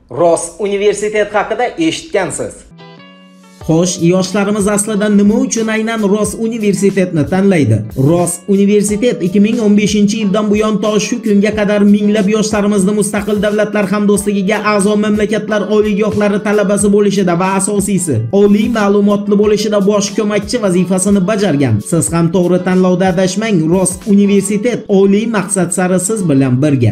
Ross universitet haqida eshitgansiz. Xo'sh, yoshlarimiz aslida nima uchun aynan Ross universitetni tanlaydi? Ross universitet 2015-yildan buyon to shu kunga qadar minglab yoshlarimizni mustaqil davlatlar hamdo'stligiga a'zo mamlakatlar oliygohlari talabasi bo'lishida va asosiysi oliy ma'lumotli bo'lishida bosh ko'makchi vazifasini bajargan. Siz ham to'g'ri tanlovda adashmang. Ross universitet oliy maqsad sari siz bilan birga.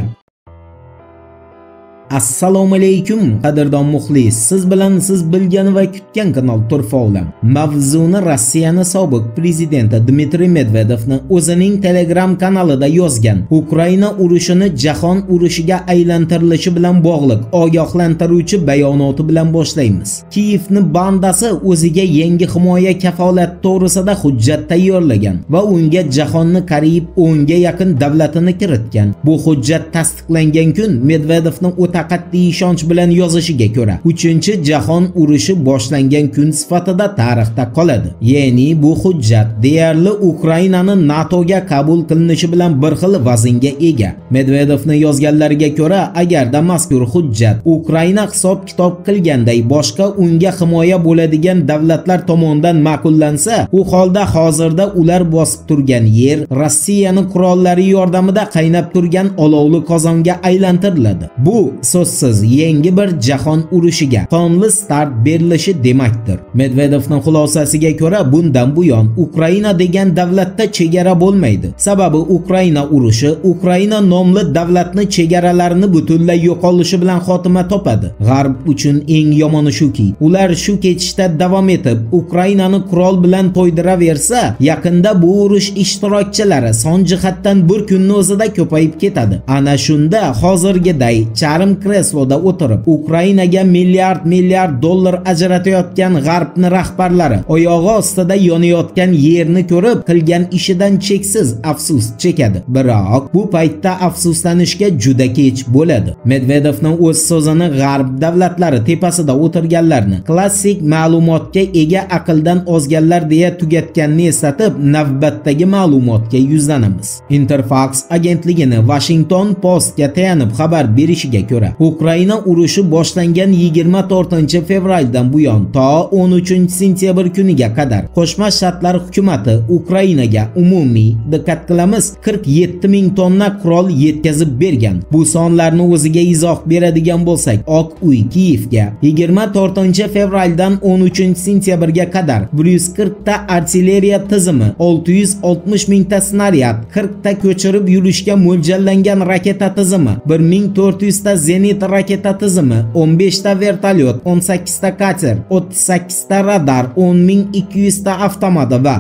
Assalomu alaykum qadrdon muxlis. Siz bilan siz bilgan va kutgan kanal Turfovlan. Mavzuni Rossiyaning sobiq prezidenti Dmitriy Medvedevning o'zining Telegram kanalida yozgan. Ukraina urushini jahon urushiga aylantirilishi bilan bog'liq ogohlantiruvchi bayonoti bilan boshlaymiz. Kiyevning bandasi o'ziga yangi himoya kafolati to'g'risida hujjat tayyorlagan va unga jahonni qariyb 10 ga yaqin davlatini kiritgan. Bu hujjat tasdiqlangan kun Medvedevning qat'iy ishonch bilan yozishiga ko'ra 3-jahon urushi boshlangan kun sifatida tarixda qoladi. Ya'ni bu hujjat deyarli Ukrainani NATOga qabul qilinishi bilan bir xil vaznga ega. Medvedevning yozganlariga ko'ra, agarda mazkur hujjat Ukraina hisob-kitob qilganday boshqa unga himoya bo'ladigan davlatlar tomonidan ma'qullansa, u holda hozirda ular bosib turgan yer Rossiyaning qurollari yordamida qaynab turgan olovli qozonga aylantiriladi. Bu so'zsiz yangi bir jahon urushiga qonli start berilishi demakdir. Medvedevning xulosasiga ko'ra, bundan buyon Ukraina degan davlatda chegara bo'lmaydi. Sababi Ukraina urushi Ukraina nomli davlatni chegaralarini butunlay yo'qolishi bilan xotima topadi. G'arb uchun eng yomoni shuki, ular shu ketishda davom etib Ukrainani qurol bilan to'ydiraversa, yaqinda bu urush ishtirokchilari son jihatdan bir kunning o'zida ko'payib ketadi. Ana shunda hozirgiday charm kresloda o'tirib Ukrainaga milliard dollar ajratayotgan g'arbning rahbarlari oyog'i ostida yonayotgan yerni ko'rib qilgan ishidan cheksiz afsus chekadi. Biroq bu paytda afsuslanishga juda kech bo'ladi. Medvedevning o'z so'zini g'arb davlatlari tepasida o'tirganlarni klassik ma'lumotga ega aqldan ozganlar deya tugatganini eslatib, navbatdagi ma'lumotga yuzlanamiz. Interfax agentligining Washington Postga tayanib xabar berishiga ko'ra, Ukraina urushi boshlangan 24-fevraldan buyon to 13-sentyabr kuniga qadar Qo'shma Shtatlar hukumatı Ukrainaga umumiy, diqqat qilamiz, 47 ming tonna qurol yetkazib bergan. Bu sonlarni o'ziga izoh beradigan bo'lsak, Oq uy Kiyevga 24-fevraldan 13-sentyabrga qadar 140 ta artilleriya tizimi, 660 mingta snaryad, 40 ta ko'chirib yurishga mo'ljallangan raketa tizimi, 1400 ta zenit raketa tizimi, 15 ta vertolyot, 18 ta kater, 38 ta radar, 10.200 ta avtomat va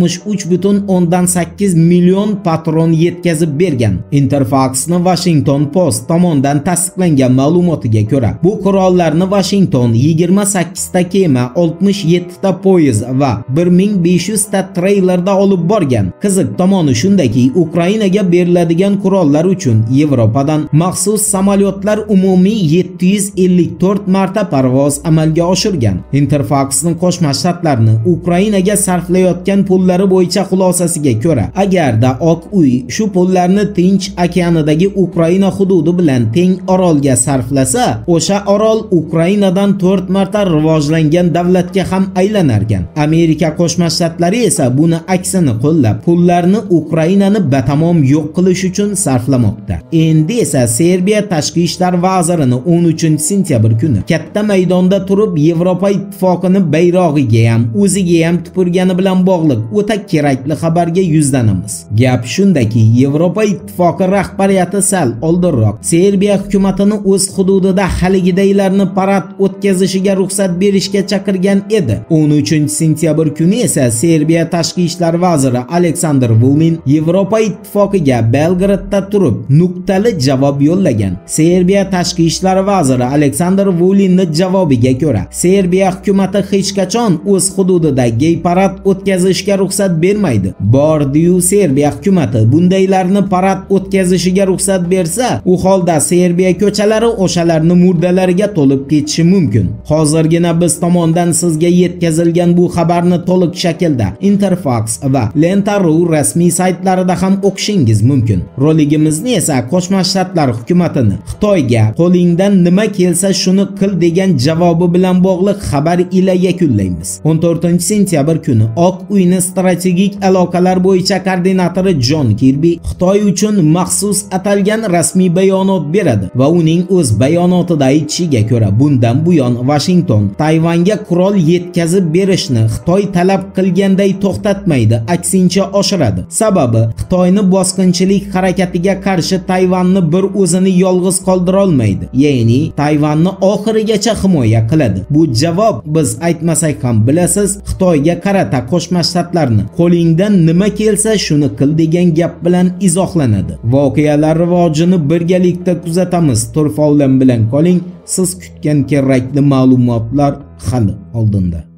63,8 million patron yetkazib bergan. Interfax'ning Washington Post tomonidan tasdiqlangan ma'lumotiga ko'ra, bu qurollarni Washington 28 ta kema, 67 ta poyezd va 1500 ta treylerda olib borgan. Qiziq tomoni shundaki, Ukrainaga beriladigan qurollar uchun Yevropadan maxsus samolyotlar umumiy 754 marta parvoz amalga oshirgan. Interfax'ning Qo'shma Shtatlarni Ukrainaga sarflayotgan pullari bo'yicha xulosasiga ko'ra, agarda Oq uy shu pullarni Tinch okeanidagi Ukraina hududi bilan teng orolga sarflasa, o'sha orol Ukrainadan 4 marta rivojlangan davlatga ham aylanarkan. Amerika Qo'shma Shtatlari esa buni aksini qo'llab, pullarni Ukrainani batamom yo'q qilish uchun sarflamoqda. Endi esa Serbiya tashqi ishlar vazirining 13-sentyabr kuni katta maydonda turib Yevropa ittifoqini bayrog'iga ham, o'ziga ham tupurgani bilan bog'liq o'ta kerakli xabarga yuzlanamiz. Gap shundaki, Yevropa ittifoqi rahbariyati sal oldinroq Serbiya hukumatini o'z hududida haligidaylarni parad o'tkazishiga ruxsat berishga chaqirgan edi. 13-sentyabr kuni esa Serbiya tashqi ishlar vaziri Aleksandr Vulin Yevropa ittifoqiga Belgradda turib nuqtali javob yo'llagan. Serbiya tashqi ishlar vaziri Aleksandr Vulinning javobiga ko'ra, Serbiya hukumatı hech qachon o'z hududida gay parad o'tkazishga ruxsat bermaydi. Bordi-yu Serbiya hukumatı bundaylarni parad o'tkazishiga ruxsat bersa, u holda Serbiya ko'chalari o'shalarning murdalariga to'lib ketishi mumkin. Hozirgina biz tomonidan sizga yetkazilgan bu xabarni to'liq shaklda Interfax va Lenta.ru rasmiy saytlarida ham o'qishingiz mumkin. Roligimizni esa Qo'shma Shtatlar hukumatini Xitoyga Xitoyga qo'lingdan nima kelsa shuni qil degan javobi bilan bog'liq xabar ila yakunlaymiz. 14-sentyabr kuni Oq uyni strategik aloqalar bo'yicha koordinatori Jon Kirbi Xitoy uchun maxsus atalgan rasmiy bayonot beradi va uning o'z bayonotida aytishiga ko'ra, bundan buyon Washington Tayvanga qurol yetkazib berishni Xitoy talab qilganday to'xtatmaydi, aksincha oshiradi. Sababi Xitoyni bosqinchilik harakatiga qarshi Tayvanni bir o'zini yolg'iz qoldira olmaydi. Ya'ni Tayvanni oxirigacha himoya qiladi. Bu javob biz aytmasak ham bilasiz, Xitoyga qarata Qo'shma Shtatlarni qo'lingdan nima kelsa shuni qil degan gap bilan izohlanadi. Voqealar rivojini birgalikda kuzatamiz. Turfa olam bilan qoling. Siz kutgan kerakli ma'lumotlar hali oldinda.